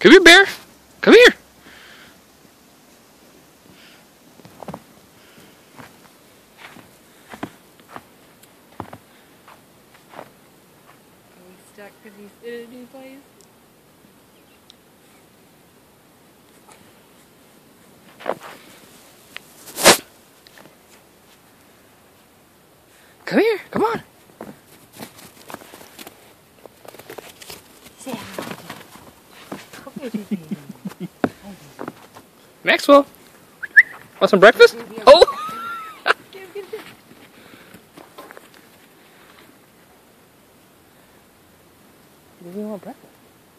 Come here, bear. Come here. Are we stuck because he's in a new place? Come here. Come on. Say hi. Come here, baby. Maxwell. Want some breakfast? Oh! Does he want breakfast?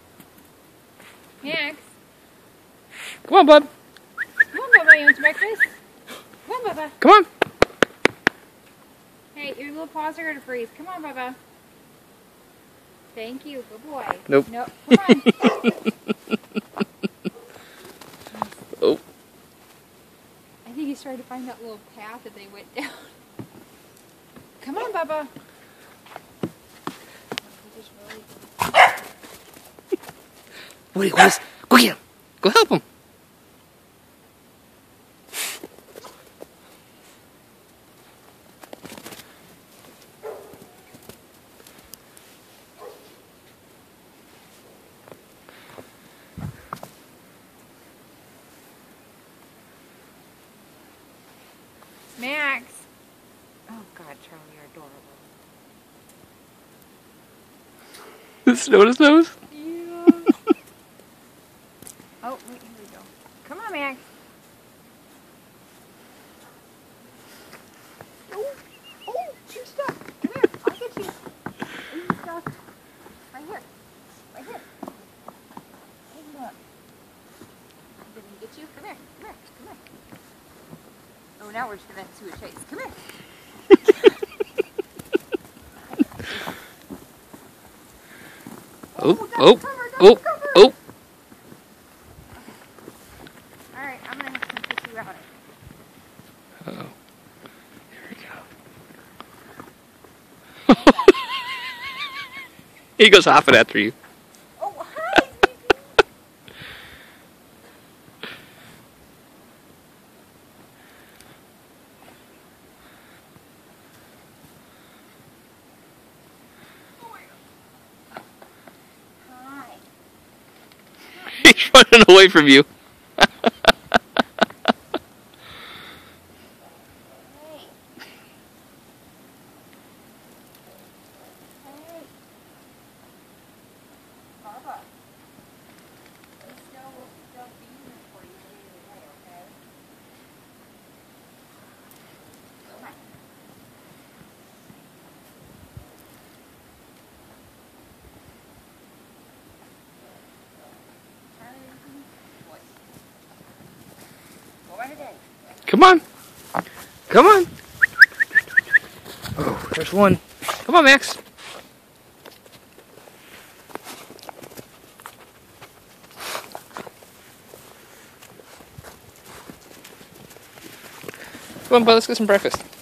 Max. Come on, bud. Come on, Bubba. You want some breakfast? Come on, Bubba. Come on. Hey, your little paws are going to freeze. Come on, Bubba. Thank you. Good boy. Nope. Nope. Come on. Oh. I think he's trying to find that little path that they went down. Come on, Bubba. What is? Go get him. Go help him. Max. Oh, God, Charlie, you're adorable. Snow on his nose. Yeah. Oh, wait, here we go. Come on, Max. Oh, you're stuck. Come here, I'll get you. Are you stuck? Right here. Right here. Hey, look. Did he get you? Come here. Come here. Come here. Oh, now we're just going to do a chase. Come here. Oh. Alright, I'm going to have some tissue out. Uh-oh. Here we go. He goes hopping after you. Oh, hi, Hi. He's running away from you. Hey. Hey. Bubba. This snow will still be here for you today, okay? Come on. Go right ahead. Come on. Come on. Oh, there's one. Come on, Max. Come on, bud, let's get some breakfast.